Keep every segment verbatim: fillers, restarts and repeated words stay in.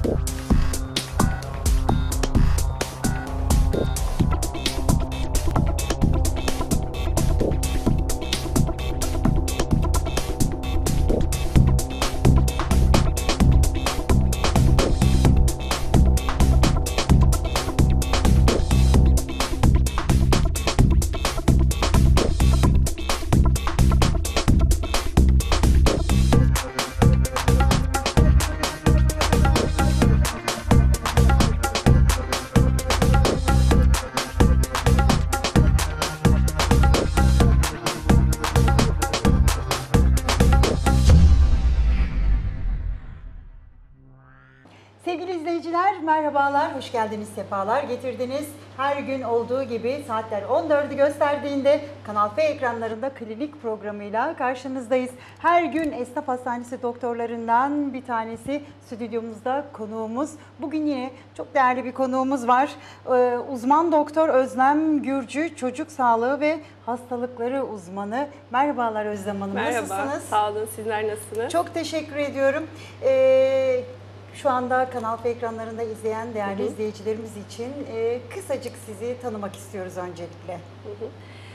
Sevgili izleyiciler, merhabalar, hoş geldiniz, sefalar getirdiniz. Her gün olduğu gibi saatler on dördü gösterdiğinde Kanal F ekranlarında klinik programıyla karşınızdayız. Her gün Esnaf Hastanesi doktorlarından bir tanesi stüdyomuzda konuğumuz. Bugün yine çok değerli bir konuğumuz var. Ee, uzman doktor Özlem Gürcü, çocuk sağlığı ve hastalıkları uzmanı. Merhabalar Özlem Hanım, Merhaba, nasılsınız? sağ olun. Sizler nasılsınız? Çok teşekkür ediyorum. Ee, Şu anda Kanal F ekranlarında izleyen değerli hı hı. izleyicilerimiz için e, kısacık sizi tanımak istiyoruz öncelikle. Hı hı.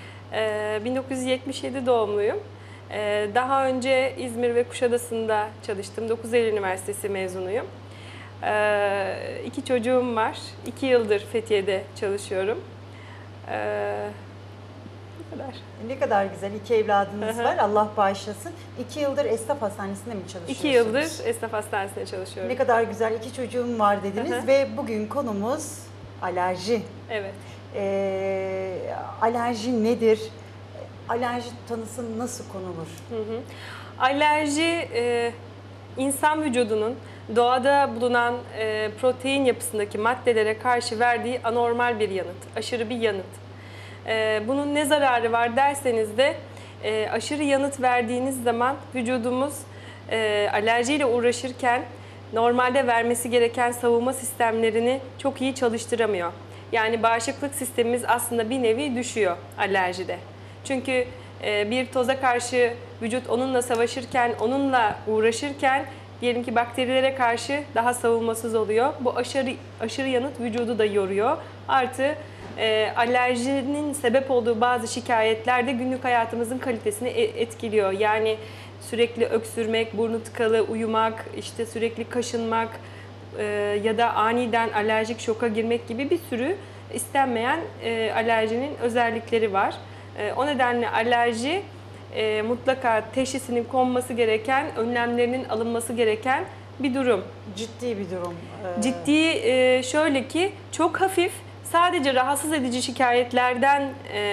Ee, bin dokuz yüz yetmiş yedi doğumluyum. Ee, daha önce İzmir ve Kuşadası'nda çalıştım. dokuz Eylül Üniversitesi mezunuyum. Ee, iki çocuğum var. İki yıldır Fethiye'de çalışıyorum. Ee, bu kadar. Ne kadar güzel. İki evladınız hı hı. var. Allah bağışlasın. İki yıldır Esnaf Hastanesi'nde mi çalışıyorsunuz? İki yıldır Esnaf Hastanesi'nde çalışıyorum. Ne kadar güzel. İki çocuğum var dediniz hı hı. ve bugün konumuz alerji. Evet. Ee, alerji nedir? Alerji tanısı nasıl konulur? Hı hı. Alerji, e, insan vücudunun doğada bulunan e, protein yapısındaki maddelere karşı verdiği anormal bir yanıt, aşırı bir yanıt. E, bunun ne zararı var derseniz de e, aşırı yanıt verdiğiniz zaman vücudumuz e, alerjiyle uğraşırken normalde vermesi gereken savunma sistemlerini çok iyi çalıştıramıyor. Yani bağışıklık sistemimiz aslında bir nevi düşüyor alerjide. Çünkü e, bir toza karşı vücut onunla savaşırken, onunla uğraşırken diyelim ki bakterilere karşı daha savunmasız oluyor. Bu aşırı aşırı yanıt vücudu da yoruyor. Artı e, alerjinin sebep olduğu bazı şikayetler de günlük hayatımızın kalitesini etkiliyor. Yani sürekli öksürmek, burnu tıkalı uyumak, işte sürekli kaşınmak e, ya da aniden alerjik şoka girmek gibi bir sürü istenmeyen e, alerjinin özellikleri var. E, o nedenle alerji e, mutlaka teşhisinin konması gereken, önlemlerinin alınması gereken bir durum. Ciddi bir durum. Ee... Ciddi e, şöyle ki çok hafif, sadece rahatsız edici şikayetlerden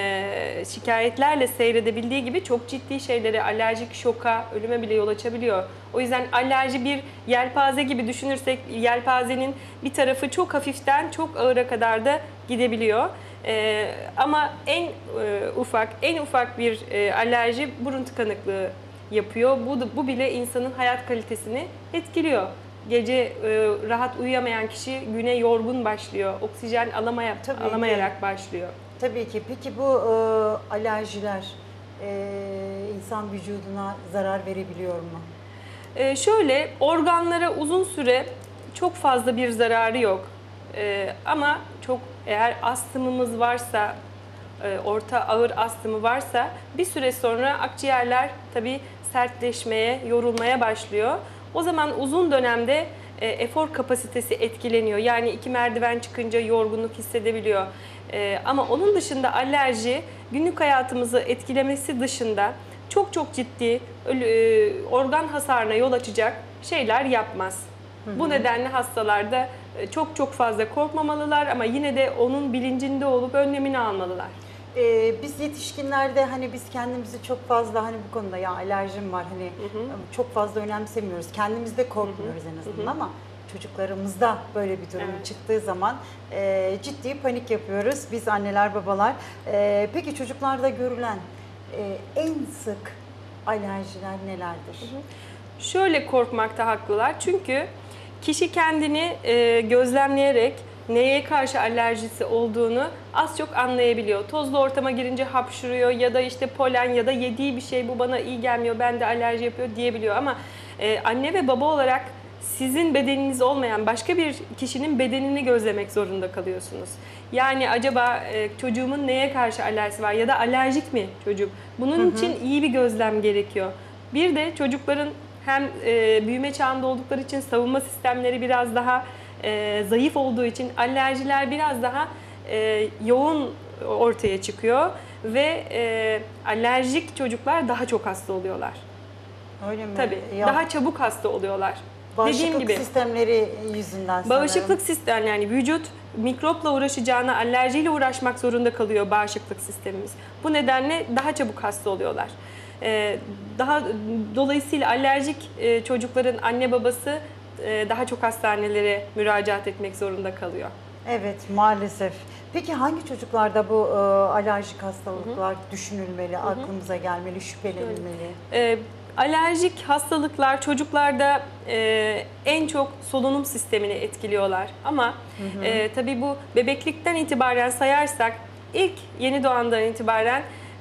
e, şikayetlerle seyredebildiği gibi çok ciddi şeylere, alerjik şoka, ölüme bile yol açabiliyor. O yüzden alerji bir yelpaze gibi düşünürsek, yelpazenin bir tarafı çok hafiften çok ağıra kadar da gidebiliyor. Ee, ama en e, ufak, en ufak bir e, alerji burun tıkanıklığı yapıyor. Bu, bu bile insanın hayat kalitesini etkiliyor. Gece e, rahat uyuyamayan kişi güne yorgun başlıyor. Oksijen alamaya, alamayarak başlıyor. Tabii ki. Peki bu e, alerjiler e, insan vücuduna zarar verebiliyor mu? E, şöyle, organlara uzun süre çok fazla bir zararı yok. E, ama çok eğer astımımız varsa, e, orta ağır astımı varsa bir süre sonra akciğerler tabii sertleşmeye, yorulmaya başlıyor. O zaman uzun dönemde e, efor kapasitesi etkileniyor. Yani iki merdiven çıkınca yorgunluk hissedebiliyor. E, ama onun dışında alerji günlük hayatımızı etkilemesi dışında çok çok ciddi ölü, e, organ hasarına yol açacak şeyler yapmaz. Hı hı. Bu nedenle hastalarda çok çok fazla korkmamalılar ama yine de onun bilincinde olup önlemini almalılar. Ee, biz yetişkinlerde hani biz kendimizi çok fazla hani bu konuda ya alerjim var hani hı hı. çok fazla önemsemiyoruz. Kendimizde korkmuyoruz hı hı. en azından hı hı. ama çocuklarımızda böyle bir durum evet. çıktığı zaman e, ciddi panik yapıyoruz biz anneler babalar. E, peki çocuklarda görülen e, en sık alerjiler nelerdir? Hı hı. Şöyle korkmakta haklılar çünkü kişi kendini e, gözlemleyerek neye karşı alerjisi olduğunu az çok anlayabiliyor. Tozlu ortama girince hapşuruyor ya da işte polen ya da yediği bir şey bu bana iyi gelmiyor, bende alerji yapıyor diyebiliyor. Ama e, anne ve baba olarak sizin bedeniniz olmayan başka bir kişinin bedenini gözlemek zorunda kalıyorsunuz. Yani acaba e, çocuğumun neye karşı alerjisi var ya da alerjik mi çocuk? Bunun hı hı. için iyi bir gözlem gerekiyor. Bir de çocukların hem e, büyüme çağında oldukları için savunma sistemleri biraz daha e, zayıf olduğu için alerjiler biraz daha e, yoğun ortaya çıkıyor ve e, alerjik çocuklar daha çok hasta oluyorlar. Öyle mi? Tabii. Ya, daha çabuk hasta oluyorlar. bağışıklık Dediğim gibi sistemleri yüzünden sanırım. Bağışıklık sistem yani vücut mikropla uğraşacağına alerjiyle uğraşmak zorunda kalıyor bağışıklık sistemimiz. Bu nedenle daha çabuk hasta oluyorlar. Ee, daha dolayısıyla alerjik e, çocukların anne babası e, daha çok hastanelere müracaat etmek zorunda kalıyor. Evet, maalesef. Peki hangi çocuklarda bu e, alerjik hastalıklar hı hı. düşünülmeli, hı hı. aklımıza gelmeli, şüphelenilmeli? Ee, alerjik hastalıklar çocuklarda e, en çok solunum sistemini etkiliyorlar. Ama hı hı. E, tabii bu bebeklikten itibaren sayarsak ilk yeni doğandan itibaren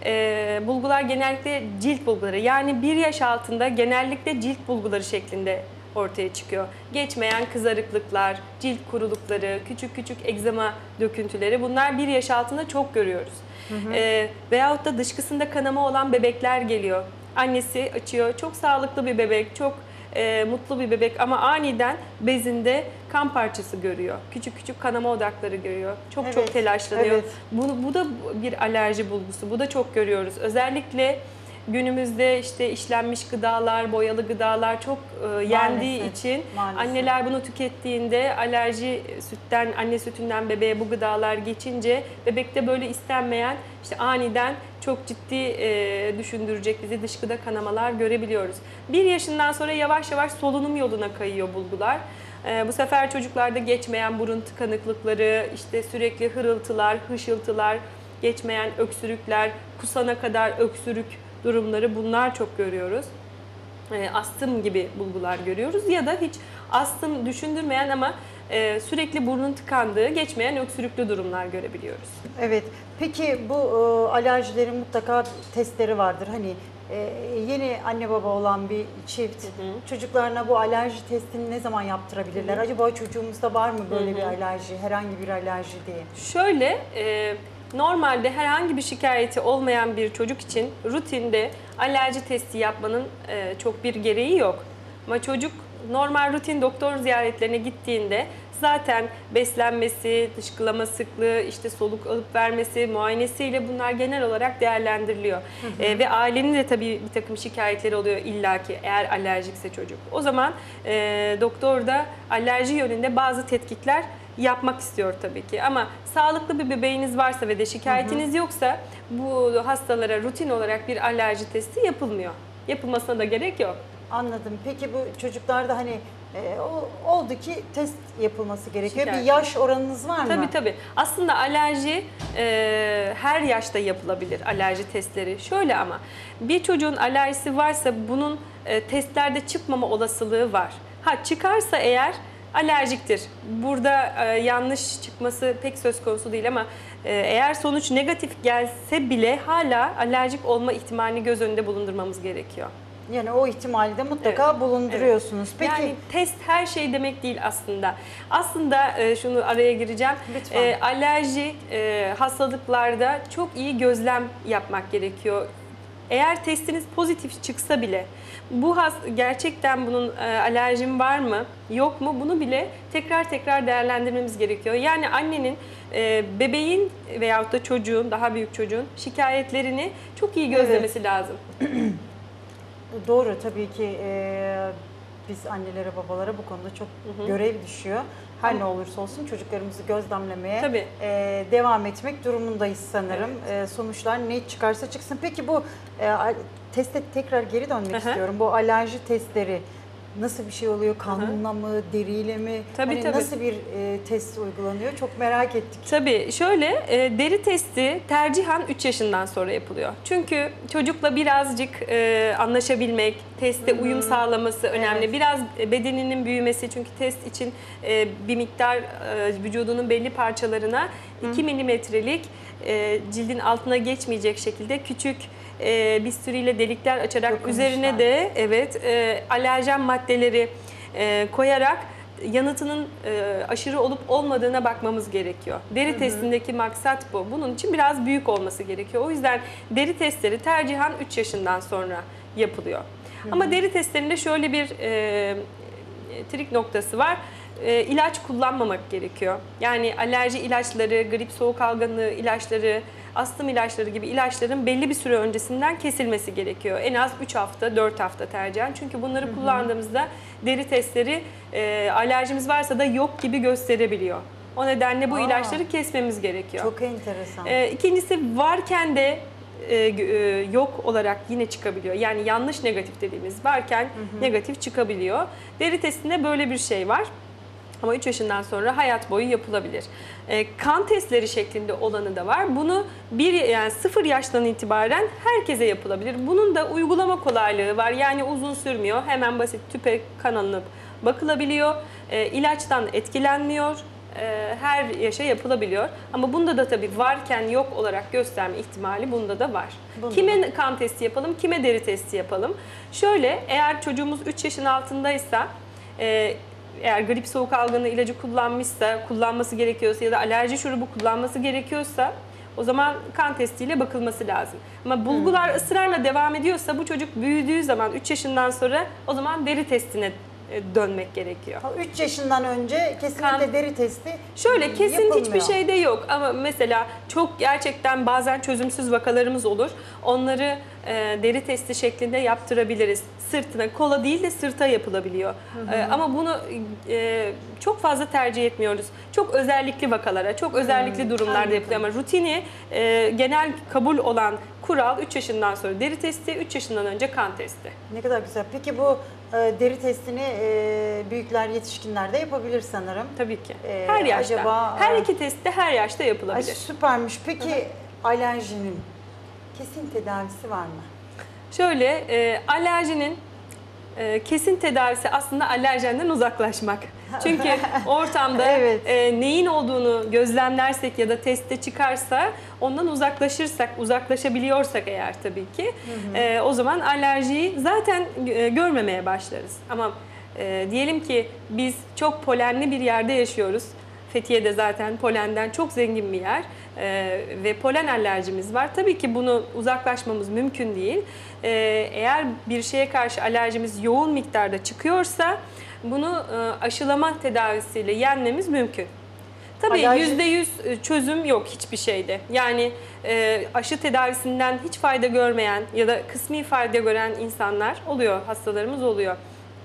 e, bulgular genellikle cilt bulguları. Yani bir yaş altında genellikle cilt bulguları şeklinde ortaya çıkıyor. Geçmeyen kızarıklıklar, cilt kurulukları, küçük küçük egzama döküntüleri bunlar bir yaş altında çok görüyoruz. Hı hı. E, veyahut da dışkısında kanama olan bebekler geliyor. Annesi açıyor, çok sağlıklı bir bebek, çok e, mutlu bir bebek ama aniden bezinde kan parçası görüyor. Küçük küçük kanama odakları görüyor. Çok evet, çok telaşlanıyor. Evet. Bu, bu da bir alerji bulgusu, bu da çok görüyoruz. Özellikle günümüzde işte işlenmiş gıdalar, boyalı gıdalar çok e, yendiği maalesef, için maalesef. Anneler bunu tükettiğinde alerji sütten, anne sütünden bebeğe bu gıdalar geçince bebekte böyle istenmeyen işte aniden çok ciddi e, düşündürecek bizi dışkıda kanamalar görebiliyoruz. Bir yaşından sonra yavaş yavaş solunum yoluna kayıyor bulgular. E, bu sefer çocuklarda geçmeyen burun tıkanıklıkları, işte sürekli hırıltılar, hışıltılar, geçmeyen öksürükler, kusana kadar öksürük durumları bunlar çok görüyoruz. E, astım gibi bulgular görüyoruz ya da hiç astım düşündürmeyen ama e, sürekli burnun tıkandığı, geçmeyen öksürüklü durumlar görebiliyoruz. Evet. Peki bu e, alerjilerin mutlaka testleri vardır. Hani e, yeni anne baba olan bir çift hı hı. çocuklarına bu alerji testini ne zaman yaptırabilirler? Hı hı. Acaba çocuğumuzda var mı böyle hı hı. bir alerji, herhangi bir alerji diye? Şöyle, e, normalde herhangi bir şikayeti olmayan bir çocuk için rutinde alerji testi yapmanın e, çok bir gereği yok. Ama çocuk normal rutin doktor ziyaretlerine gittiğinde zaten beslenmesi, dışkılama sıklığı, işte soluk alıp vermesi, muayenesiyle bunlar genel olarak değerlendiriliyor. Hı hı. E, ve ailenin de tabii bir takım şikayetleri oluyor illaki eğer alerjikse çocuk. O zaman e, doktor da alerji yönünde bazı tetkikler yapmak istiyor tabii ki. Ama sağlıklı bir bebeğiniz varsa ve de şikayetiniz hı hı. yoksa bu hastalara rutin olarak bir alerji testi yapılmıyor. Yapılmasına da gerek yok. Anladım. Peki bu çocuklarda hani e, o, oldu ki test yapılması gerekiyor. Şikayet. Bir yaş oranınız var mı? Tabii tabii. Aslında alerji e, her yaşta yapılabilir alerji testleri. Şöyle ama bir çocuğun alerjisi varsa bunun e, testlerde çıkmama olasılığı var. Ha çıkarsa eğer alerjiktir. Burada e, yanlış çıkması pek söz konusu değil ama e, eğer sonuç negatif gelse bile hala alerjik olma ihtimalini göz önünde bulundurmamız gerekiyor. Yani o ihtimali de mutlaka evet. bulunduruyorsunuz. Evet. Peki yani test her şey demek değil aslında. Aslında e, şunu araya gireceğim. Lütfen. E, alerji e, hastalıklarda çok iyi gözlem yapmak gerekiyor. Eğer testiniz pozitif çıksa bile bu has gerçekten bunun e, alerjim var mı yok mu bunu bile tekrar tekrar değerlendirmemiz gerekiyor. Yani annenin e, bebeğin veyahut da çocuğun daha büyük çocuğun şikayetlerini çok iyi gözlemesi evet. lazım. Doğru tabii ki e, biz annelere babalara bu konuda çok hı hı. görev düşüyor. Her Ama, ne olursa olsun çocuklarımızı gözlemlemeye e, devam etmek durumundayız sanırım. Evet. E, sonuçlar ne çıkarsa çıksın. Peki bu e, teste tekrar geri dönmek Hı-hı. istiyorum. Bu alerji testleri nasıl bir şey oluyor? Kanla mı, deriyle mi? Tabii, hani tabii. Nasıl bir e, test uygulanıyor? Çok merak ettik. Tabii şöyle e, deri testi tercihen üç yaşından sonra yapılıyor. Çünkü çocukla birazcık e, anlaşabilmek, testte hmm. uyum sağlaması önemli. Evet. Biraz bedeninin büyümesi çünkü test için e, bir miktar e, vücudunun belli parçalarına hmm. iki milimetrelik e, cildin altına geçmeyecek şekilde küçük e, bistüriyle delikler açarak Dokunmuşlar. üzerine de evet e, alerjen maddeleri e, koyarak yanıtının e, aşırı olup olmadığına bakmamız gerekiyor. Deri Hı hı. testindeki maksat bu. Bunun için biraz büyük olması gerekiyor. O yüzden deri testleri tercihen üç yaşından sonra yapılıyor. Hı hı. Ama deri testlerinde şöyle bir e, trik noktası var. E, ilaç kullanmamak gerekiyor. Yani alerji ilaçları, grip soğuk algınlığı ilaçları, astım ilaçları gibi ilaçların belli bir süre öncesinden kesilmesi gerekiyor. En az üç hafta, dört hafta tercihen. Çünkü bunları Hı hı. kullandığımızda deri testleri e, alerjimiz varsa da yok gibi gösterebiliyor. O nedenle bu Aa. ilaçları kesmemiz gerekiyor. Çok enteresan. E, ikincisi varken de e, e, yok olarak yine çıkabiliyor. Yani yanlış negatif dediğimiz varken Hı hı. negatif çıkabiliyor. Deri testinde böyle bir şey var. Ama üç yaşından sonra hayat boyu yapılabilir. E, kan testleri şeklinde olanı da var. Bunu bir yani sıfır yaştan itibaren herkese yapılabilir. Bunun da uygulama kolaylığı var. Yani uzun sürmüyor. Hemen basit tüpe kan alınıp bakılabiliyor. E, ilaçtan etkilenmiyor. E, her yaşa yapılabiliyor. Ama bunda da tabii varken yok olarak gösterme ihtimali bunda da var. Bunda Kime da. kan testi yapalım, kime deri testi yapalım? Şöyle, eğer çocuğumuz üç yaşın altındaysa, e, eğer grip soğuk algınlığı ilacı kullanmışsa, kullanması gerekiyorsa ya da alerji şurubu kullanması gerekiyorsa o zaman kan testiyle bakılması lazım. Ama bulgular Hmm. ısrarla devam ediyorsa bu çocuk büyüdüğü zaman üç yaşından sonra o zaman deri testine e, dönmek gerekiyor. üç yaşından önce kesinlikle Kan- deri testi Şöyle kesin yapılmıyor. hiçbir şey de yok ama mesela çok gerçekten bazen çözümsüz vakalarımız olur. Onları e, deri testi şeklinde yaptırabiliriz. Sırtına, kola değil de sırta yapılabiliyor. Hı hı. E, ama bunu e, çok fazla tercih etmiyoruz. Çok özellikli vakalara, çok özellikli durumlarda anladım. yapılıyor ama rutini e, genel kabul olan kural üç yaşından sonra deri testi, üç yaşından önce kan testi. Ne kadar güzel. Peki bu e, deri testini e, büyükler, yetişkinler de yapabilir sanırım. Tabii ki. Ee, Her yaşta. acaba- her iki test de her yaşta Ay, yapılabilir. süpermiş. Peki alerjinin kesin tedavisi var mı? Şöyle, e, alerjinin e, kesin tedavisi aslında alerjenden uzaklaşmak. Çünkü ortamda Evet. e, neyin olduğunu gözlemlersek ya da testte çıkarsa ondan uzaklaşırsak, uzaklaşabiliyorsak eğer tabii ki e, o zaman alerjiyi zaten e, görmemeye başlarız. Ama e, diyelim ki biz çok polenli bir yerde yaşıyoruz. Fethiye'de zaten polenden çok zengin bir yer ee, ve polen alerjimiz var. Tabii ki bunu uzaklaşmamız mümkün değil. Ee, eğer bir şeye karşı alerjimiz yoğun miktarda çıkıyorsa bunu e, aşılama tedavisiyle yenmemiz mümkün. Tabii Alerji- yüzde yüz çözüm yok hiçbir şeyde. Yani e, aşı tedavisinden hiç fayda görmeyen ya da kısmi fayda gören insanlar oluyor, hastalarımız oluyor.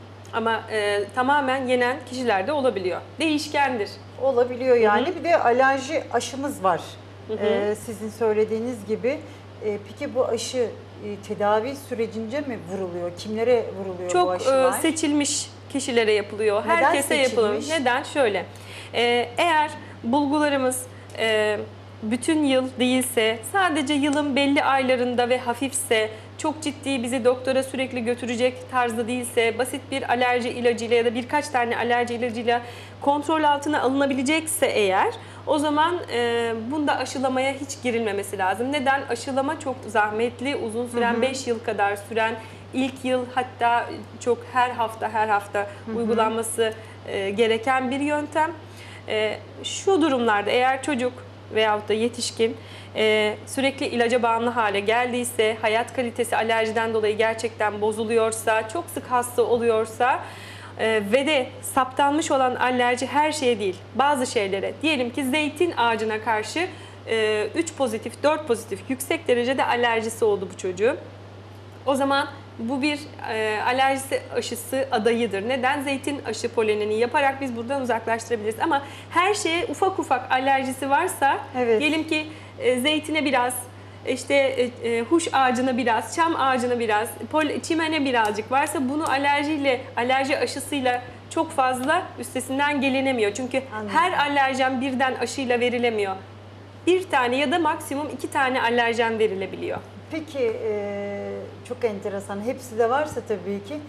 Ama e, tamamen yenen kişiler de olabiliyor. Değişkendir. Olabiliyor yani. Hı hı. Bir de alerji aşımız var. Hı hı. Ee, sizin söylediğiniz gibi. Ee, peki bu aşı e, tedavi sürecince mi vuruluyor? Kimlere vuruluyor bu Çok aşılar? e, seçilmiş kişilere yapılıyor. Neden Herkese yapılıyor. seçilmiş? Neden? Şöyle. E, eğer bulgularımız e, bütün yıl değilse, sadece yılın belli aylarında ve hafifse, çok ciddi bizi doktora sürekli götürecek tarzda değilse, basit bir alerji ilacıyla ya da birkaç tane alerji ilacıyla kontrol altına alınabilecekse eğer, o zaman e, bunda aşılamaya hiç girilmemesi lazım. Neden? Aşılama çok zahmetli, uzun süren, beş yıl kadar süren, ilk yıl hatta çok her hafta her hafta uygulanması e, gereken bir yöntem. E, şu durumlarda eğer çocuk veyahut da yetişkin e, sürekli ilaca bağımlı hale geldiyse, hayat kalitesi alerjiden dolayı gerçekten bozuluyorsa, çok sık hasta oluyorsa e, ve de saptanmış olan alerji her şeye değil, bazı şeylere, diyelim ki zeytin ağacına karşı e, üç pozitif, dört pozitif yüksek derecede alerjisi oldu bu çocuğun. O zaman bu bir e, alerjisi aşısı adayıdır. Neden? Zeytin aşı polenini yaparak biz buradan uzaklaştırabiliriz. Ama her şeye ufak ufak alerjisi varsa, Evet. diyelim ki e, zeytine biraz, işte e, e, huş ağacına biraz, çam ağacına biraz, pol, çimene birazcık varsa bunu alerjiyle, alerji aşısıyla çok fazla üstesinden gelinemiyor. Çünkü Anladım. her alerjen birden aşıyla verilemiyor. Bir tane ya da maksimum iki tane alerjen verilebiliyor. Peki e, çok enteresan. Hepsi de varsa tabii ki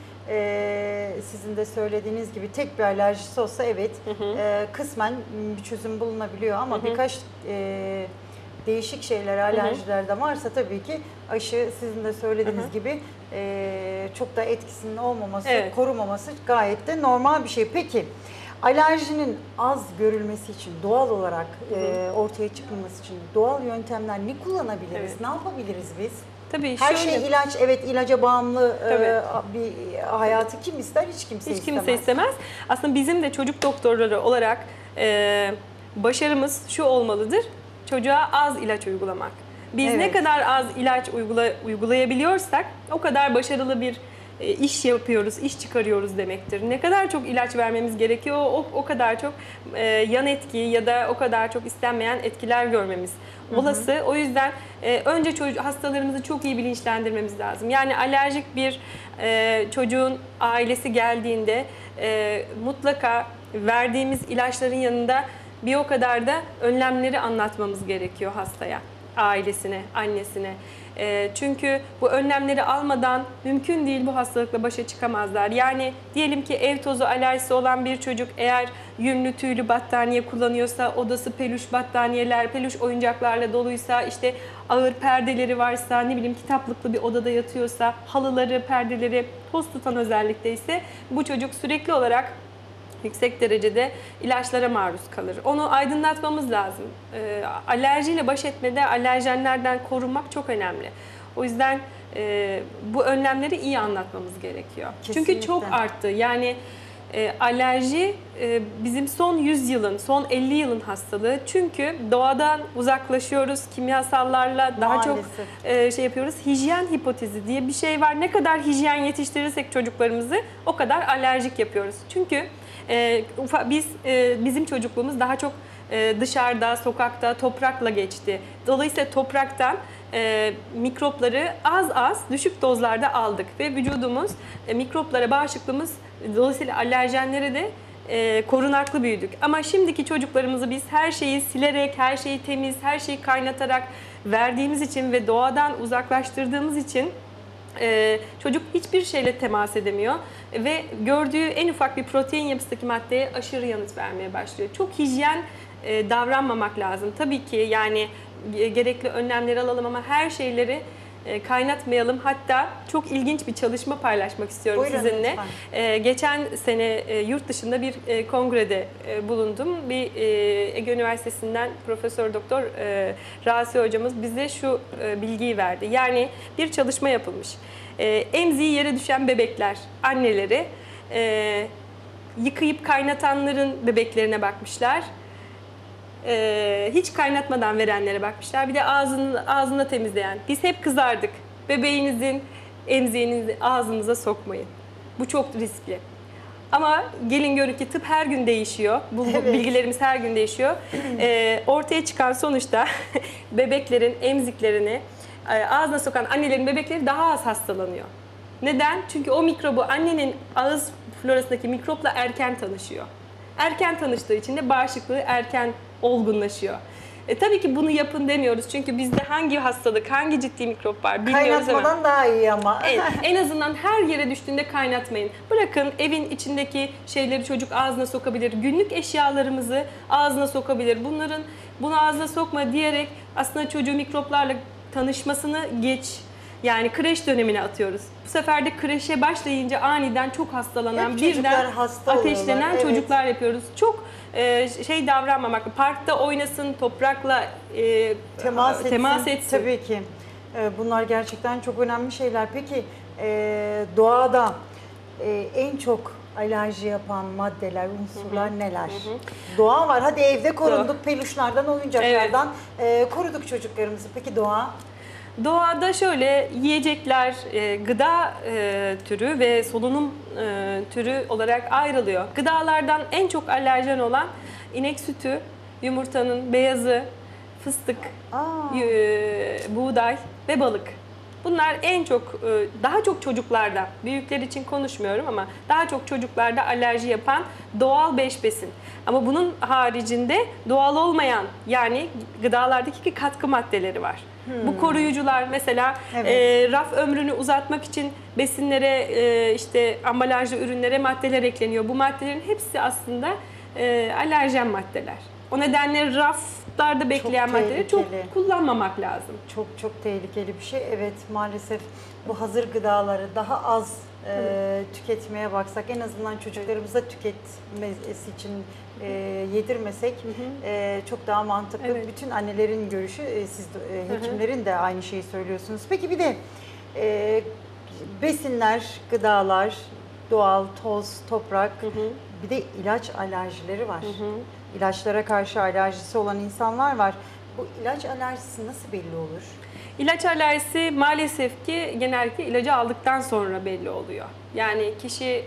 e, sizin de söylediğiniz gibi tek bir alerjisi olsa evet Hı hı. e, kısmen bir çözüm bulunabiliyor ama Hı hı. birkaç e, değişik şeyler, alerjiler de varsa tabii ki aşı sizin de söylediğiniz Hı hı. gibi e, çok da etkisinin olmaması, Evet. korumaması gayet de normal bir şey. Peki alerjinin az görülmesi için doğal olarak e, ortaya çıkmaması için doğal yöntemler ne kullanabiliriz? Evet. Ne yapabiliriz biz? Tabii Her şöyle, şey ilaç, evet ilaca bağımlı e, Tabii. bir hayatı kim ister? Hiç kimse hiç istemez. kimse istemez. Aslında bizim de çocuk doktorları olarak e, başarımız şu olmalıdır. Çocuğa az ilaç uygulamak. Biz ne Evet. kadar az ilaç uygula, uygulayabiliyorsak o kadar başarılı bir e, iş yapıyoruz, iş çıkarıyoruz demektir. Ne kadar çok ilaç vermemiz gerekiyor, o, o kadar çok e, yan etki ya da o kadar çok istenmeyen etkiler görmemiz olası. Hı hı. O yüzden e, önce çocuk, hastalarımızı çok iyi bilinçlendirmemiz lazım. Yani alerjik bir e, çocuğun ailesi geldiğinde e, mutlaka verdiğimiz ilaçların yanında bir o kadar da önlemleri anlatmamız gerekiyor hastaya, ailesine, annesine. E, çünkü bu önlemleri almadan mümkün değil bu hastalıkla başa çıkamazlar. Yani diyelim ki ev tozu alerjisi olan bir çocuk eğer yünlü tüylü battaniye kullanıyorsa, odası peluş battaniyeler, peluş oyuncaklarla doluysa, işte ağır perdeleri varsa, ne bileyim kitaplıklı bir odada yatıyorsa, halıları, perdeleri toz tutan özellikle ise bu çocuk sürekli olarak yüksek derecede ilaçlara maruz kalır. Onu aydınlatmamız lazım. E, alerjiyle baş etmede alerjenlerden korunmak çok önemli. O yüzden e, bu önlemleri iyi anlatmamız gerekiyor. Kesinlikle. Çünkü çok arttı. Yani e, alerji e, bizim son yüz yılın, son elli yılın hastalığı. Çünkü doğadan uzaklaşıyoruz, kimyasallarla daha Maalesef. çok e, şey yapıyoruz. Hijyen hipotezi diye bir şey var. Ne kadar hijyen yetiştirirsek çocuklarımızı o kadar alerjik yapıyoruz. Çünkü Ee, biz e, bizim çocukluğumuz daha çok e, dışarıda, sokakta, toprakla geçti. Dolayısıyla topraktan e, mikropları az az, düşük dozlarda aldık ve vücudumuz e, mikroplara, bağışıklığımız, dolayısıyla alerjenlere de e, korunaklı büyüdük. Ama şimdiki çocuklarımızı biz her şeyi silerek, her şeyi temiz, her şeyi kaynatarak verdiğimiz için ve doğadan uzaklaştırdığımız için Ee, çocuk hiçbir şeyle temas edemiyor ve gördüğü en ufak bir protein yapısındaki maddeye aşırı yanıt vermeye başlıyor. Çok hijyen e, davranmamak lazım. Tabii ki yani e, gerekli önlemleri alalım ama her şeyleri e, kaynatmayalım. Hatta çok ilginç bir çalışma paylaşmak istiyorum Buyurun, sizinle. lütfen. E, geçen sene e, yurt dışında bir e, kongrede e, bulundum. Bir e, Ege Üniversitesi'nden Profesör Doktor e, Rasi hocamız bize şu e, bilgiyi verdi. Yani bir çalışma yapılmış. E, emziği yere düşen bebekler, anneleri e, yıkayıp kaynatanların bebeklerine bakmışlar. Ee, hiç kaynatmadan verenlere bakmışlar. Bir de ağzını, ağzına temizleyen. Biz hep kızardık. Bebeğinizin emziğinizi ağzınıza sokmayın. Bu çok riskli. Ama gelin görün ki tıp her gün değişiyor. Bu, bu Evet. bilgilerimiz her gün değişiyor. Ee, ortaya çıkan sonuçta bebeklerin emziklerini e, ağzına sokan annelerin bebekleri daha az hastalanıyor. Neden? Çünkü o mikrobu annenin ağız florasındaki mikropla erken tanışıyor. Erken tanıştığı için de bağışıklığı erken olgunlaşıyor. E, tabii ki bunu yapın demiyoruz. Çünkü bizde hangi hastalık, hangi ciddi mikrop var bilmiyoruz Kaynatmadan ama daha iyi ama. en, en azından her yere düştüğünde kaynatmayın. Bırakın evin içindeki şeyleri çocuk ağzına sokabilir. Günlük eşyalarımızı ağzına sokabilir. Bunların bunu ağzına sokma diyerek aslında çocuğu mikroplarla tanışmasını geç. Yani kreş dönemine atıyoruz. Bu sefer de kreşe başlayınca aniden çok hastalanan, Hep çocuklar birden hasta ateşlenen oluyorlar, evet. çocuklar yapıyoruz. Çok e, şey davranmamak, parkta oynasın, toprakla e, Temas etsin. temas etsin. Tabii ki. Ee, Bunlar gerçekten çok önemli şeyler. Peki e, doğada e, en çok alerji yapan maddeler, unsurlar neler? Doğa var. Hadi evde korunduk, peluşlardan, oyuncaklardan e, koruduk çocuklarımızı. Peki doğa? Doğada şöyle yiyecekler, e, gıda e, türü ve solunum e, türü olarak ayrılıyor. Gıdalardan en çok alerjen olan inek sütü, yumurtanın beyazı, fıstık, Aa. e, buğday ve balık. Bunlar en çok, e, daha çok çocuklarda, büyükler için konuşmuyorum ama daha çok çocuklarda alerji yapan doğal beş besin. Ama bunun haricinde doğal olmayan, yani gıdalardaki katkı maddeleri var. Hmm. Bu koruyucular mesela Evet. e, raf ömrünü uzatmak için besinlere, e, işte ambalajlı ürünlere maddeler ekleniyor. Bu maddelerin hepsi aslında e, alerjen maddeler. O nedenle raf kutularda bekleyen maddeleri çok tehlikeli. kullanmamak lazım. Çok çok tehlikeli bir şey. Evet, maalesef bu hazır gıdaları daha az e, tüketmeye baksak, en azından çocuklarımıza tüketmesi için e, yedirmesek e, çok daha mantıklı. Evet. Bütün annelerin görüşü, e, siz de, e, hekimlerin de aynı şeyi söylüyorsunuz. Peki bir de e, besinler, gıdalar, doğal, toz, toprak, Hı hı. bir de ilaç alerjileri var. Hı hı. İlaçlara karşı alerjisi olan insanlar var. Bu ilaç alerjisi nasıl belli olur? İlaç alerjisi maalesef ki genellikle ilacı aldıktan sonra belli oluyor. Yani kişi e,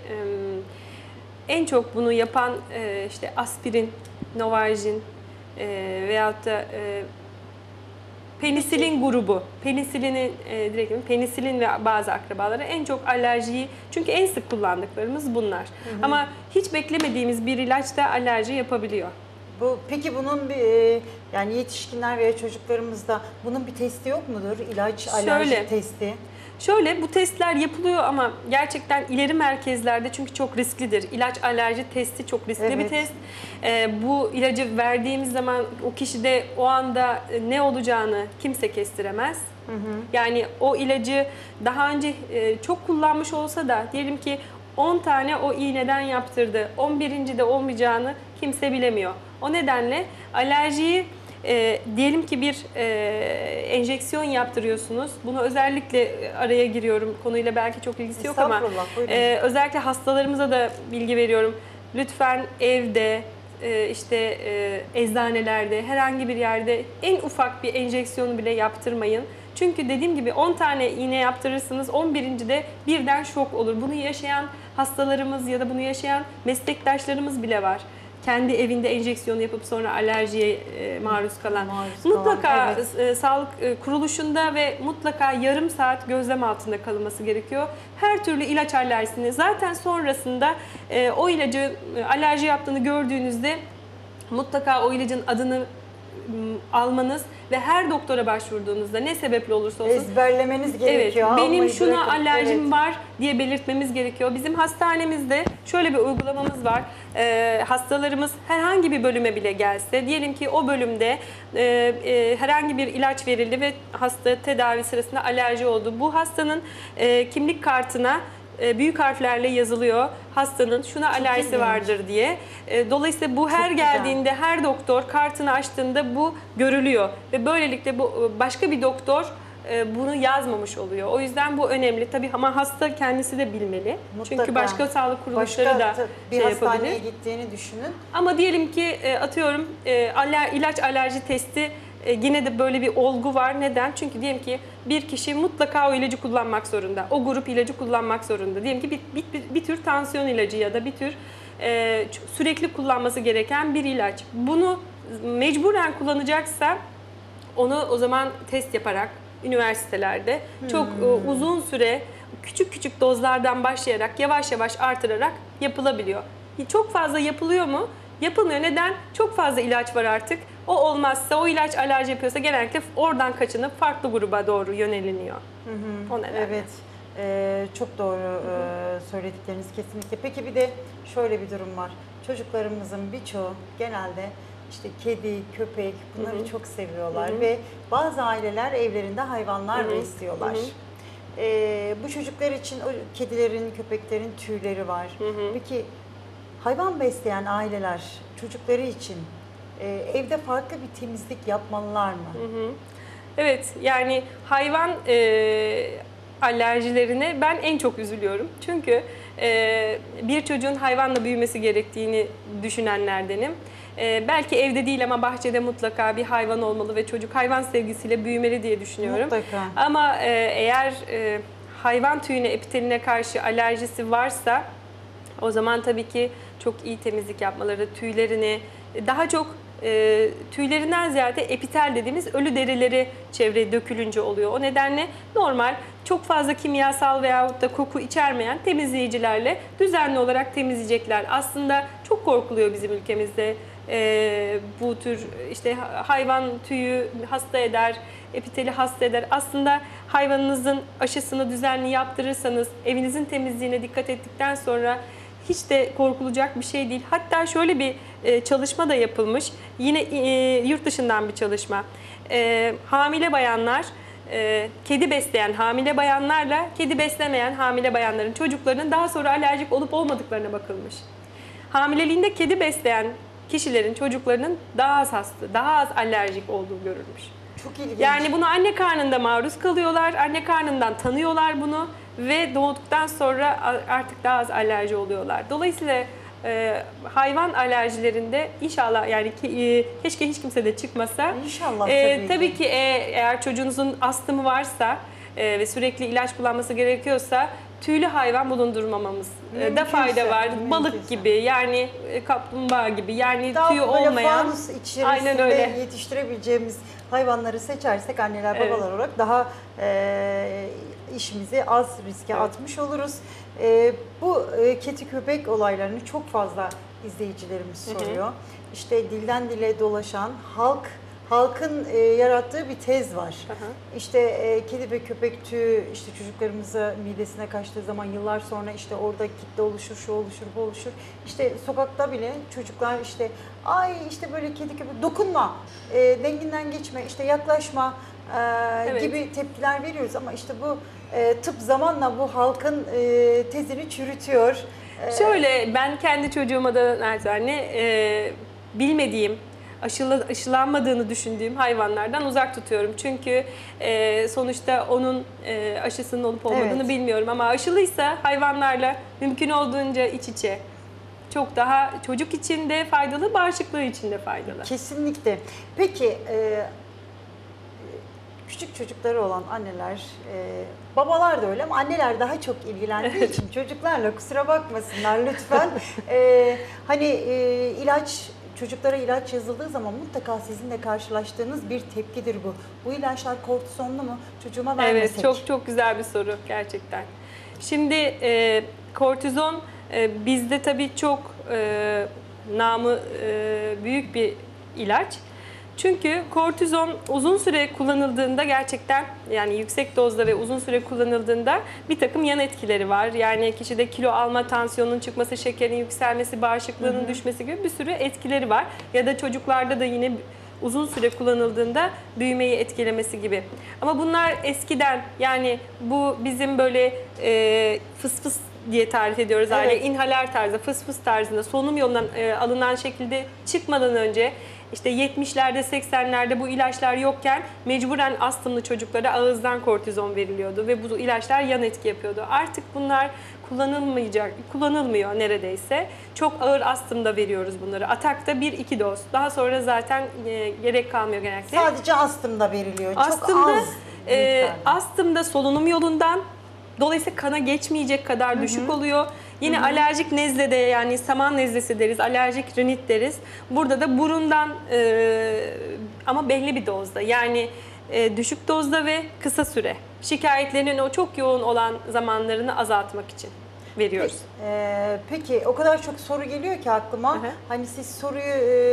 en çok bunu yapan e, işte aspirin, Novargin e, veyahut da e, penisilin grubu. Penisilinin e, direkt penisilin ve bazı akrabaları en çok alerjiyi, çünkü en sık kullandıklarımız bunlar. Hı hı. Ama hiç beklemediğimiz bir ilaç da alerji yapabiliyor. Bu, peki bunun bir e, yani yetişkinler veya çocuklarımızda bunun bir testi yok mudur? İlaç alerji Şöyle, testi. Şöyle, bu testler yapılıyor ama gerçekten ileri merkezlerde, çünkü çok risklidir. İlaç alerji testi çok riskli Evet. bir test. Ee, bu ilacı verdiğimiz zaman o kişide o anda ne olacağını kimse kestiremez. Hı hı. Yani o ilacı daha önce e, çok kullanmış olsa da, diyelim ki on tane o iğneden yaptırdı, on birinci de olmayacağını kimse bilemiyor. O nedenle alerjiyi E, diyelim ki bir e, enjeksiyon yaptırıyorsunuz. Bunu özellikle araya giriyorum. Konuyla belki çok ilgisi yok ama e, özellikle hastalarımıza da bilgi veriyorum. Lütfen evde, e, işte e, eczanelerde, herhangi bir yerde en ufak bir enjeksiyonu bile yaptırmayın. Çünkü dediğim gibi on tane iğne yaptırırsınız, on birinci de birden şok olur. Bunu yaşayan hastalarımız ya da bunu yaşayan meslektaşlarımız bile var. Kendi evinde enjeksiyonu yapıp sonra alerjiye e, maruz kalan. Maruz mutlaka kalan, evet. e, sağlık e, kuruluşunda ve mutlaka yarım saat gözlem altında kalınması gerekiyor. Her türlü ilaç alerjisini zaten sonrasında e, o ilacı e, alerji yaptığını gördüğünüzde mutlaka o ilacın adını almanız ve her doktora başvurduğunuzda ne sebeple olursa olsun ezberlemeniz gerekiyor. Evet, benim şuna bırakın. alerjim evet. var diye belirtmemiz gerekiyor. Bizim hastanemizde şöyle bir uygulamamız var. Ee, hastalarımız herhangi bir bölüme bile gelse, diyelim ki o bölümde e, e, herhangi bir ilaç verildi ve hasta tedavi sırasında alerji oldu. Bu hastanın e, kimlik kartına büyük harflerle yazılıyor hastanın şuna Çok alerjisi ilginç. vardır diye. Dolayısıyla bu her Çok geldiğinde güzel. her doktor kartını açtığında bu görülüyor ve böylelikle bu başka bir doktor bunu yazmamış oluyor. O yüzden bu önemli. Tabii ama hasta kendisi de bilmeli. Mutlaka. Çünkü başka sağlık kuruluşları başka, da bir şey hastaneye yapabilir. gittiğini düşünün. Ama diyelim ki atıyorum ilaç alerji testi yine de böyle bir olgu var. Neden? Çünkü diyelim ki bir kişi mutlaka o ilacı kullanmak zorunda. O grup ilacı kullanmak zorunda. Diyelim ki bir, bir, bir, bir tür tansiyon ilacı ya da bir tür e, sürekli kullanması gereken bir ilaç. Bunu mecburen kullanacaksa onu o zaman test yaparak üniversitelerde hmm. çok e, uzun süre küçük küçük dozlardan başlayarak yavaş yavaş artırarak yapılabiliyor. Çok fazla yapılıyor mu? Yapılmıyor. Neden? Çok fazla ilaç var artık. O olmazsa, o ilaç alerji yapıyorsa genellikle oradan kaçınıp farklı gruba doğru yöneliniyor. Hı hı. O nedenle. Evet. Ee, çok doğru hı hı. E, söyledikleriniz kesinlikle. Peki bir de şöyle bir durum var. Çocuklarımızın birçoğu genelde işte kedi, köpek bunları hı hı. çok seviyorlar hı hı. ve bazı aileler evlerinde hayvanlar besliyorlar. Hı hı. Ee, bu çocuklar için o kedilerin, köpeklerin tüyleri var. Hı hı. Peki hayvan besleyen aileler çocukları için e, evde farklı bir temizlik yapmalılar mı? Hı hı. Evet, yani hayvan e, alerjilerine ben en çok üzülüyorum. Çünkü e, bir çocuğun hayvanla büyümesi gerektiğini düşünenlerdenim. E, belki evde değil ama bahçede mutlaka bir hayvan olmalı ve çocuk hayvan sevgisiyle büyümeli diye düşünüyorum. Mutlaka. Ama e, eğer e, hayvan tüyüne, epiteline karşı alerjisi varsa o zaman tabii ki çok iyi temizlik yapmaları, tüylerini, daha çok e, tüylerinden ziyade epitel dediğimiz ölü derileri çevreye dökülünce oluyor. O nedenle normal, çok fazla kimyasal veyahut da koku içermeyen temizleyicilerle düzenli olarak temizleyecekler. Aslında çok korkuluyor bizim ülkemizde e, bu tür işte hayvan tüyü hasta eder, epiteli hasta eder. Aslında hayvanınızın aşısını düzenli yaptırırsanız, evinizin temizliğine dikkat ettikten sonra hiç de korkulacak bir şey değil. Hatta şöyle bir e, çalışma da yapılmış. Yine e, yurt dışından bir çalışma. E, hamile bayanlar, e, kedi besleyen hamile bayanlarla kedi beslemeyen hamile bayanların çocuklarının daha sonra alerjik olup olmadıklarına bakılmış. Hamileliğinde kedi besleyen kişilerin çocuklarının daha az hasta, daha az alerjik olduğu görülmüş. Çok ilginç. Yani bunu anne karnında maruz kalıyorlar, anne karnından tanıyorlar bunu ve doğduktan sonra artık daha az alerji oluyorlar. Dolayısıyla e, hayvan alerjilerinde inşallah, yani ki, e, keşke hiç kimse de çıkmasa. İnşallah E, tabii, tabii ki. ki e, eğer çocuğunuzun astımı varsa e, ve sürekli ilaç kullanması gerekiyorsa tüylü hayvan bulundurmamamız e, da fayda var. Mümkünse. Balık gibi, yani e, kaplumbağa gibi, yani Daha tüyü böyle olmayan. fanus içerisinde Aynen öyle. yetiştirebileceğimiz hayvanları seçersek anneler Evet. babalar olarak daha e, işimizi az riske Evet. atmış oluruz. E, bu e, kedi köpek olaylarını çok fazla izleyicilerimiz soruyor. Hı hı. İşte dilden dile dolaşan halk halkın e, yarattığı bir tez var. Hı hı. İşte e, kedi ve köpek tüyü işte çocuklarımıza midesine kaçtığı zaman yıllar sonra işte orada kitle oluşur, şu oluşur, bu oluşur. İşte sokakta bile çocuklar işte ay işte böyle kedi köpek dokunma, e, denginden geçme, işte yaklaşma e, Evet. gibi tepkiler veriyoruz ama işte bu e, tıp zamanla bu halkın e, tezini çürütüyor. E, Şöyle, ben kendi çocuğuma da naçizane e, bilmediğim, aşıla, aşılanmadığını düşündüğüm hayvanlardan uzak tutuyorum. Çünkü e, sonuçta onun e, aşısının olup olmadığını Evet. bilmiyorum. Ama aşılıysa hayvanlarla mümkün olduğunca iç içe. Çok daha çocuk için de faydalı, bağışıklığı için de faydalı. Kesinlikle. Peki e, küçük çocukları olan anneler, e, babalar da öyle ama anneler daha çok ilgilendiği için çocuklarla kusura bakmasınlar lütfen. E, hani e, ilaç çocuklara ilaç yazıldığı zaman mutlaka sizin de karşılaştığınız bir tepkidir bu. Bu ilaçlar kortizonlu mu? Çocuğuma vermesek. Evet, çok çok güzel bir soru gerçekten. Şimdi e, kortizon e, bizde tabii çok e, namı e, büyük bir ilaç. Çünkü kortizon uzun süre kullanıldığında gerçekten, yani yüksek dozda ve uzun süre kullanıldığında bir takım yan etkileri var. Yani kişide kilo alma, tansiyonun çıkması, şekerin yükselmesi, bağışıklığının hı hı. düşmesi gibi bir sürü etkileri var. Ya da çocuklarda da yine uzun süre kullanıldığında büyümeyi etkilemesi gibi. Ama bunlar eskiden, yani bu bizim böyle e, fıs fıs diye tarif ediyoruz Evet. aile. İnhaler tarzı, fıs fıs tarzında solunum yolundan e, alınan şekilde çıkmadan önce işte yetmişlerde seksenlerde bu ilaçlar yokken mecburen astımlı çocuklara ağızdan kortizon veriliyordu ve bu ilaçlar yan etki yapıyordu. Artık bunlar kullanılmayacak, kullanılmıyor neredeyse. Çok ağır astımda veriyoruz bunları. Atakta bir iki doz. Daha sonra zaten e, gerek kalmıyor genellikle. Sadece astımda veriliyor. Astımda, çok az. e, miktarda. astımda solunum yolundan, dolayısıyla kana geçmeyecek kadar düşük oluyor. Yine Hı-hı. alerjik nezlede, yani saman nezlesi deriz, alerjik rinit deriz. Burada da burundan e, ama belli bir dozda, yani e, düşük dozda ve kısa süre. Şikayetlerinin o çok yoğun olan zamanlarını azaltmak için veriyoruz. Peki, e, peki o kadar çok soru geliyor ki aklıma. Hı-hı. Hani siz soruyu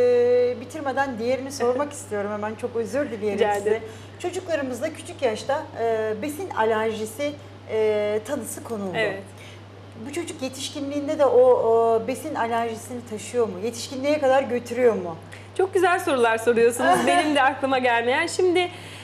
e, bitirmeden diğerini sormak istiyorum. Hemen çok özür dilerim size. Çocuklarımızda küçük yaşta e, besin alerjisi e, tanısı konuldu. Evet. Bu çocuk yetişkinliğinde de o, o besin alerjisini taşıyor mu? Yetişkinliğe kadar götürüyor mu? Çok güzel sorular soruyorsunuz. Benim de aklıma gelmeyen. Şimdi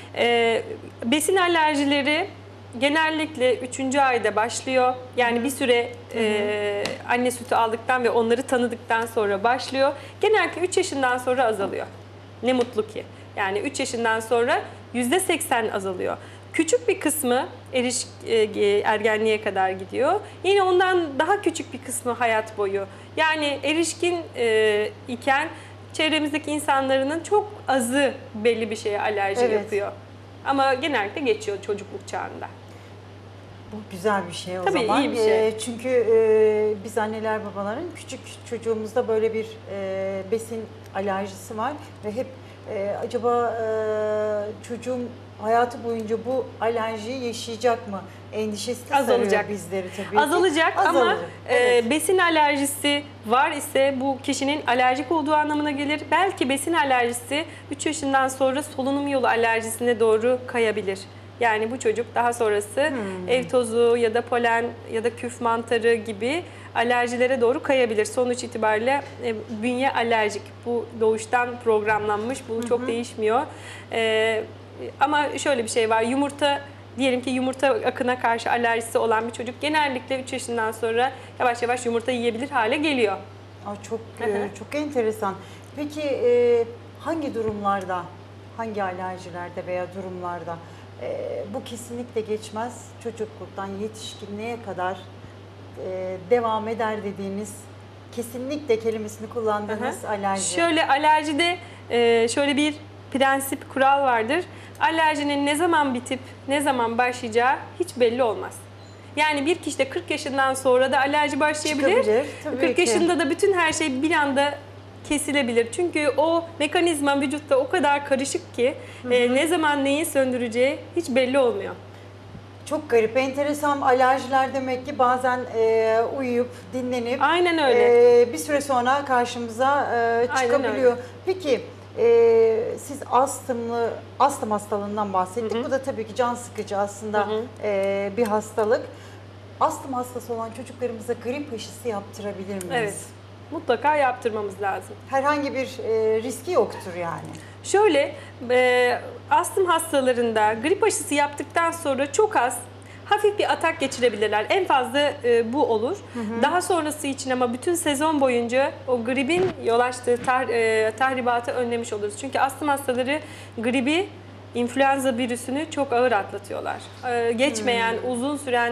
e, besin alerjileri genellikle üçüncü ayda başlıyor. Yani bir süre e, anne sütü aldıktan ve onları tanıdıktan sonra başlıyor. Genellikle üç yaşından sonra azalıyor. Ne mutlu ki. Yani üç yaşından sonra yüzde seksen azalıyor. Küçük bir kısmı eriş, ergenliğe kadar gidiyor. Yine ondan daha küçük bir kısmı hayat boyu. Yani erişkin e, iken çevremizdeki insanların çok azı belli bir şeye alerji Evet. yapıyor. Ama genellikle geçiyor çocukluk çağında. Bu güzel bir şey o Tabii, zaman. iyi bir şey. E, çünkü e, biz anneler babaların küçük çocuğumuzda böyle bir e, besin alerjisi var ve hep e, acaba e, çocuğum hayatı boyunca bu alerjiyi yaşayacak mı endişesi de Azalacak. sarıyor bizleri tabii ki. Azalacak ama Azalacak. e, Evet. besin alerjisi var ise bu kişinin alerjik olduğu anlamına gelir. Belki besin alerjisi üç yaşından sonra solunum yolu alerjisine doğru kayabilir. Yani bu çocuk daha sonrası Hmm. ev tozu ya da polen ya da küf mantarı gibi alerjilere doğru kayabilir. Sonuç itibariyle e, bünye alerjik. Bu doğuştan programlanmış. Bu çok değişmiyor. E, ama şöyle bir şey var. Yumurta Diyelim ki yumurta akına karşı alerjisi olan bir çocuk genellikle üç yaşından sonra yavaş yavaş yumurta yiyebilir hale geliyor. Aa, çok Hı hı. e, çok enteresan. Peki e, hangi durumlarda, hangi alerjilerde veya durumlarda e, bu kesinlikle geçmez, çocukluktan yetişkinliğe kadar e, devam eder dediğiniz, kesinlikle kelimesini kullandığınız Hı hı. alerji? Şöyle alerjide e, şöyle bir prensip, kural vardır. Alerjinin ne zaman bitip ne zaman başlayacağı hiç belli olmaz. Yani bir kişi de kırk yaşından sonra da alerji başlayabilir. Çıkabilir, tabii kırk ki. yaşında da bütün her şey bir anda kesilebilir. Çünkü o mekanizma vücutta o kadar karışık ki e, ne zaman neyi söndüreceği hiç belli olmuyor. Çok garip, enteresan alerjiler demek ki bazen e, uyuyup, dinlenip Aynen öyle. e, bir süre sonra karşımıza e, Aynen çıkabiliyor. öyle. Peki e, siz astımlı, astım hastalığından bahsettik. Hı hı. Bu da tabii ki can sıkıcı aslında Hı hı. e, bir hastalık. Astım hastası olan çocuklarımıza grip aşısı yaptırabilir miyiz? Evet. Mutlaka yaptırmamız lazım. Herhangi bir e, riski yoktur yani. Şöyle, e, astım hastalarında grip aşısı yaptıktan sonra çok az, hafif bir atak geçirebilirler. En fazla e, bu olur. Hı hı. Daha sonrası için ama bütün sezon boyunca o gripin yol açtığı tar, e, tahribatı önlemiş oluruz. Çünkü astım hastaları gribi, influenza virüsünü çok ağır atlatıyorlar. E, geçmeyen, hmm. uzun süren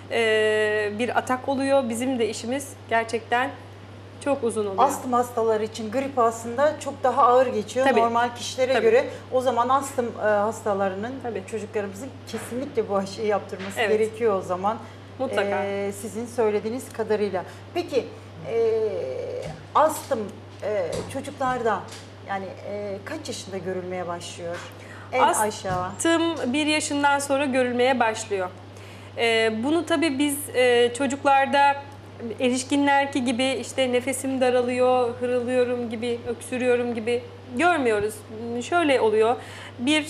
e, bir atak oluyor. Bizim de işimiz gerçekten çok uzun oluyor. Astım hastaları için grip aslında çok daha ağır geçiyor Tabii. normal kişilere Tabii. göre. O zaman astım e, hastalarının, Tabii. çocuklarımızın kesinlikle bu aşıyı yaptırması Evet. gerekiyor o zaman. Mutlaka. E, sizin söylediğiniz kadarıyla. Peki e, astım e, çocuklarda yani e, kaç yaşında görülmeye başlıyor? En Astım aşağı. Astım bir yaşından sonra görülmeye başlıyor. Ee, bunu tabii biz e, çocuklarda erişkinlerki gibi işte nefesim daralıyor, hırılıyorum gibi, öksürüyorum gibi görmüyoruz. Şöyle oluyor, bir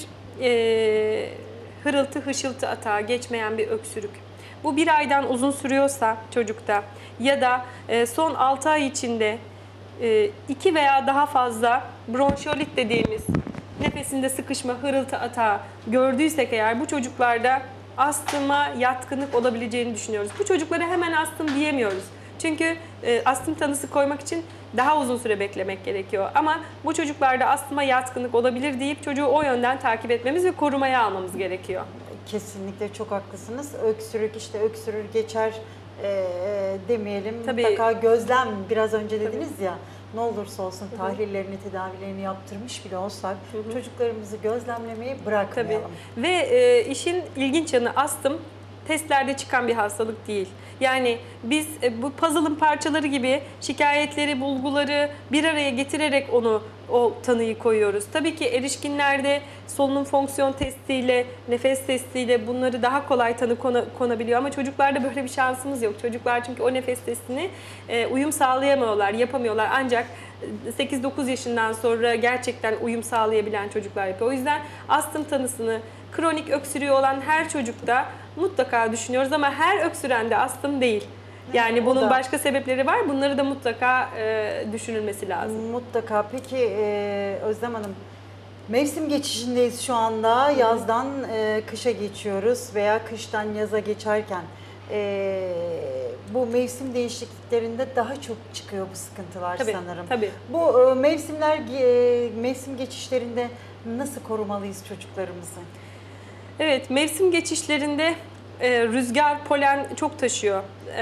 e, hırıltı, hışıltı atağı, geçmeyen bir öksürük. Bu bir aydan uzun sürüyorsa çocukta ya da e, son altı ay içinde e, iki veya daha fazla bronşiolit dediğimiz nefesinde sıkışma, hırıltı atağı gördüysek eğer bu çocuklarda astıma yatkınlık olabileceğini düşünüyoruz. Bu çocuklara hemen astım diyemiyoruz. Çünkü e, astım tanısı koymak için daha uzun süre beklemek gerekiyor. Ama bu çocuklarda astıma yatkınlık olabilir deyip çocuğu o yönden takip etmemiz ve korumaya almamız gerekiyor. Kesinlikle çok haklısınız. Öksürük işte öksürür geçer e, demeyelim. Tabii. Mutlaka gözlem, biraz önce dediniz Tabii. ya, ne olursa olsun tahlillerini, tedavilerini yaptırmış bile olsak hı hı. çocuklarımızı gözlemlemeyi bırakmayalım. Tabii. Ve e, işin ilginç yanı astım testlerde çıkan bir hastalık değil. Yani biz e, bu puzzle'ın parçaları gibi şikayetleri, bulguları bir araya getirerek onu, o tanıyı koyuyoruz. Tabii ki erişkinlerde solunum fonksiyon testiyle, nefes testiyle bunları daha kolay tanı kona, konabiliyor ama çocuklarda böyle bir şansımız yok. Çocuklar çünkü o nefes testini e, uyum sağlayamıyorlar, yapamıyorlar. Ancak sekiz dokuz yaşından sonra gerçekten uyum sağlayabilen çocuklar yapıyor. O yüzden astım tanısını kronik öksürüğü olan her çocukta mutlaka düşünüyoruz ama her öksürende astım değil. Yani o bunun da başka sebepleri var. Bunları da mutlaka e, düşünülmesi lazım. Mutlaka. Peki e, Özlem Hanım, mevsim geçişindeyiz şu anda. Yazdan e, kışa geçiyoruz veya kıştan yaza geçerken e, bu mevsim değişikliklerinde daha çok çıkıyor bu sıkıntılar Tabii, sanırım. tabii. Bu e, mevsimler e, mevsim geçişlerinde nasıl korumalıyız çocuklarımızı? Evet, mevsim geçişlerinde e, rüzgar, polen çok taşıyor.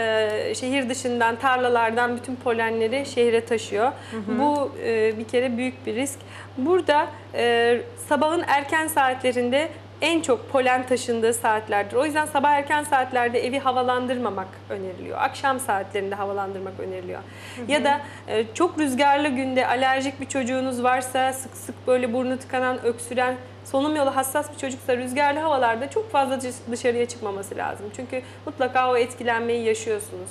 E, şehir dışından, tarlalardan bütün polenleri şehre taşıyor. Hı hı. Bu e, bir kere büyük bir risk. Burada e, sabahın erken saatlerinde en çok polen taşındığı saatlerdir. O yüzden sabah erken saatlerde evi havalandırmamak öneriliyor. Akşam saatlerinde havalandırmak öneriliyor. Hı hı. Ya da e, çok rüzgarlı günde alerjik bir çocuğunuz varsa, sık sık böyle burnu tıkanan, öksüren, solunum yolu hassas bir çocuksa rüzgarlı havalarda çok fazla dışarıya çıkmaması lazım. Çünkü mutlaka o etkilenmeyi yaşıyorsunuz.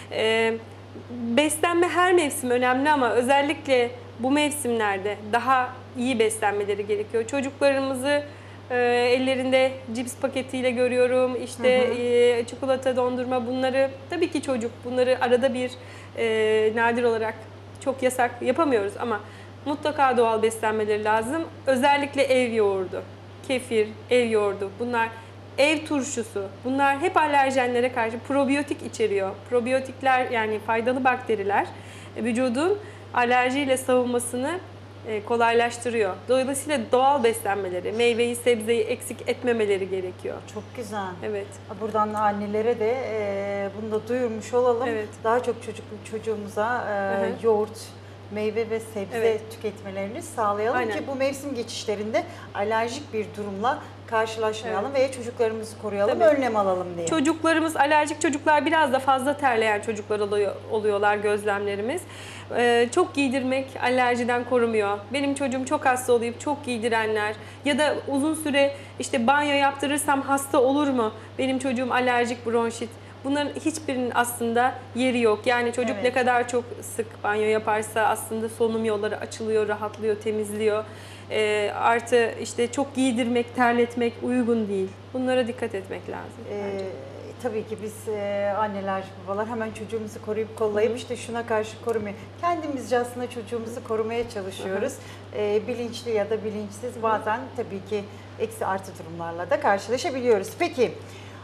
E, beslenme her mevsim önemli ama özellikle bu mevsimlerde daha iyi beslenmeleri gerekiyor. Çocuklarımızı E, ellerinde cips paketiyle görüyorum. İşte Hı hı. e, çikolata, dondurma, bunları tabii ki çocuk. Bunları arada bir e, nadir olarak, çok yasak yapamıyoruz ama mutlaka doğal beslenmeleri lazım. Özellikle ev yoğurdu, kefir, ev yoğurdu. Bunlar ev turşusu. Bunlar hep alerjenlere karşı probiyotik içeriyor. Probiyotikler, yani faydalı bakteriler e, vücudun alerjiyle savunmasını e, kolaylaştırıyor. Dolayısıyla doğal beslenmeleri, meyveyi, sebzeyi eksik etmemeleri gerekiyor. Çok güzel. Evet. Buradan annelere de e, bunu da duyurmuş olalım. Evet. Daha çok çocuk çocuğumuza e, Hı hı. yoğurt, meyve ve sebze Evet. tüketmelerini sağlayalım Aynen. ki bu mevsim geçişlerinde alerjik bir durumla karşılaşmayalım veya çocuklarımızı koruyalım, Tabii. önlem alalım diye. Çocuklarımız, alerjik çocuklar biraz da fazla terleyen çocuklar oluyor, oluyorlar gözlemlerimiz. Ee, çok giydirmek alerjiden korumuyor. Benim çocuğum çok hasta olup çok giydirenler ya da uzun süre işte banyo yaptırırsam hasta olur mu? Benim çocuğum alerjik, bronşit. Bunların hiçbirinin aslında yeri yok. Yani çocuk Evet. ne kadar çok sık banyo yaparsa aslında solunum yolları açılıyor, rahatlıyor, temizliyor. Ee, artı işte çok giydirmek, terletmek uygun değil. Bunlara dikkat etmek lazım. Ee, bence. tabii ki biz e, anneler, babalar hemen çocuğumuzu koruyup kollayıp işte şuna karşı korumaya, kendimizce aslında çocuğumuzu korumaya çalışıyoruz. Ee, bilinçli ya da bilinçsiz bazen tabii ki eksi artı durumlarla da karşılaşabiliyoruz. Peki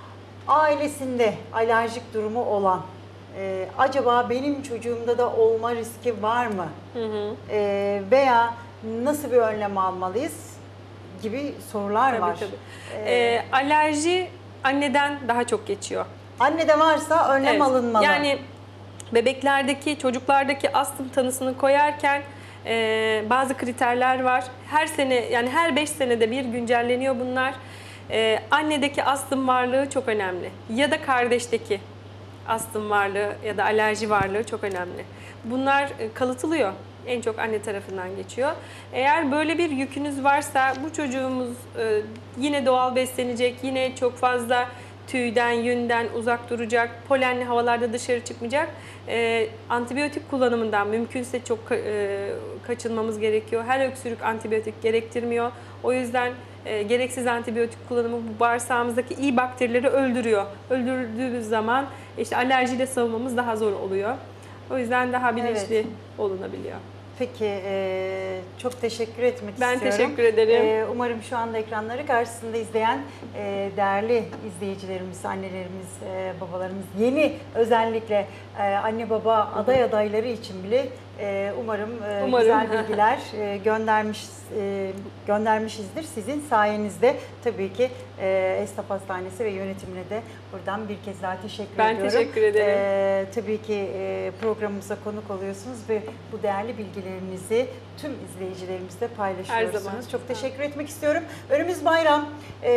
ailesinde alerjik durumu olan, e, acaba benim çocuğumda da olma riski var mı? Hı hı. E, veya nasıl bir önlem almalıyız gibi sorular Tabii, var. tabii. Ee, Ee, alerji anneden daha çok geçiyor. Annede varsa önlem Evet. alınmalı. Yani bebeklerdeki, çocuklardaki astım tanısını koyarken e, bazı kriterler var. Her sene, yani her beş senede bir güncelleniyor bunlar. E, annedeki astım varlığı çok önemli. Ya da kardeşteki astım varlığı ya da alerji varlığı çok önemli. Bunlar e, kalıtılıyor. En çok anne tarafından geçiyor. Eğer böyle bir yükünüz varsa bu çocuğumuz e, yine doğal beslenecek, yine çok fazla tüyden, yünden uzak duracak, polenli havalarda dışarı çıkmayacak. E, antibiyotik kullanımından mümkünse çok e, kaçınmamız gerekiyor. Her öksürük antibiyotik gerektirmiyor. O yüzden e, gereksiz antibiyotik kullanımı bu bağırsağımızdaki iyi bakterileri öldürüyor. Öldürdüğümüz zaman işte alerjiyle savunmamız daha zor oluyor. O yüzden daha bilinçli Evet. olunabiliyor. Peki, e, çok teşekkür etmek Ben istiyorum. teşekkür ederim. E, umarım şu anda ekranları karşısında izleyen e, değerli izleyicilerimiz, annelerimiz, e, babalarımız, yeni özellikle e, anne baba aday adayları için bile e, umarım, e, Umarım. güzel bilgiler e, göndermiş e, göndermişizdir. Sizin sayenizde tabii ki e, Esnaf Hastanesi ve yönetimine de buradan bir kez daha teşekkür Ben ediyorum. teşekkür ederim. E, tabii ki e, programımıza konuk oluyorsunuz ve bu değerli bilgilerinizi tüm izleyicilerimizle paylaşıyorsunuz. Her zaman. Çok teşekkür etmek istiyorum. Önümüz bayram.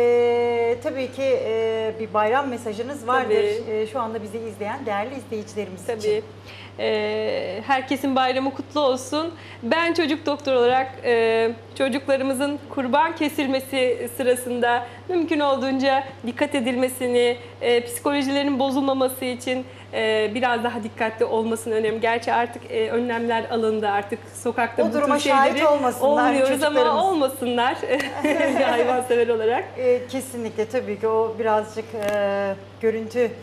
E, tabii ki e, bir bayram mesajınız vardır. Tabii. E, şu anda bizi izleyen değerli izleyicilerimiz için. Tabii. Ee, herkesin bayramı kutlu olsun. Ben çocuk doktor olarak e, çocuklarımızın kurban kesilmesi sırasında mümkün olduğunca dikkat edilmesini, e, psikolojilerinin bozulmaması için e, biraz daha dikkatli olmasının önemli. Gerçi artık e, önlemler alındı, artık sokakta O bu duruma tür şeyleri şahit olmasınlar olmuyoruz ama çocuklarımız. olmasınlar hayvansever olarak. E, kesinlikle tabii ki o birazcık e, görüntü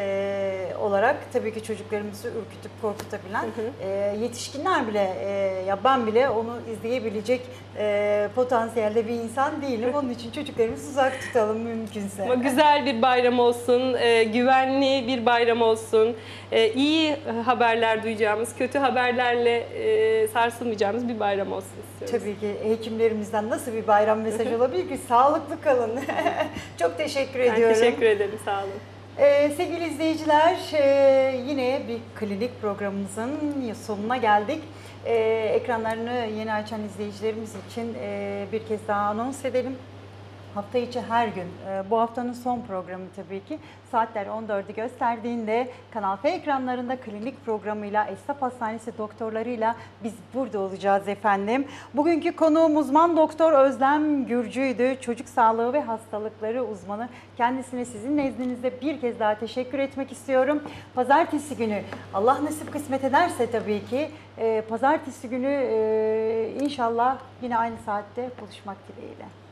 e, olarak tabii ki çocuklarımızı ürkütüp korkutabilen, Hı hı. e, yetişkinler bile, e, ya ben bile onu izleyebilecek e, potansiyelde bir insan değilim. Onun için çocuklarımızı uzak tutalım mümkünse. Ama güzel bir bayram olsun, e, güvenli bir bayram olsun, e, iyi haberler duyacağımız, kötü haberlerle e, sarsılmayacağımız bir bayram olsun istiyoruz. Tabii ki hekimlerimizden nasıl bir bayram mesajı olabilir ki? Sağlıklı kalın. Çok teşekkür Ben ediyorum. teşekkür ederim, sağ olun. Ee, sevgili izleyiciler, e, yine bir klinik programımızın sonuna geldik. E, ekranlarını yeni açan izleyicilerimiz için e, bir kez daha anons edelim. Hafta içi her gün, e, bu haftanın son programı tabii ki, saatler on dördü gösterdiğinde Kanal F ekranlarında klinik programıyla, Esnaf Hastanesi doktorlarıyla biz burada olacağız efendim. Bugünkü konuğum uzman doktor Özlem Gürcü'ydü. Çocuk sağlığı ve hastalıkları uzmanı. Kendisine sizin nezdinizde bir kez daha teşekkür etmek istiyorum. Pazartesi günü, Allah nasip kısmet ederse tabii ki, e, pazartesi günü e, inşallah yine aynı saatte buluşmak dileğiyle.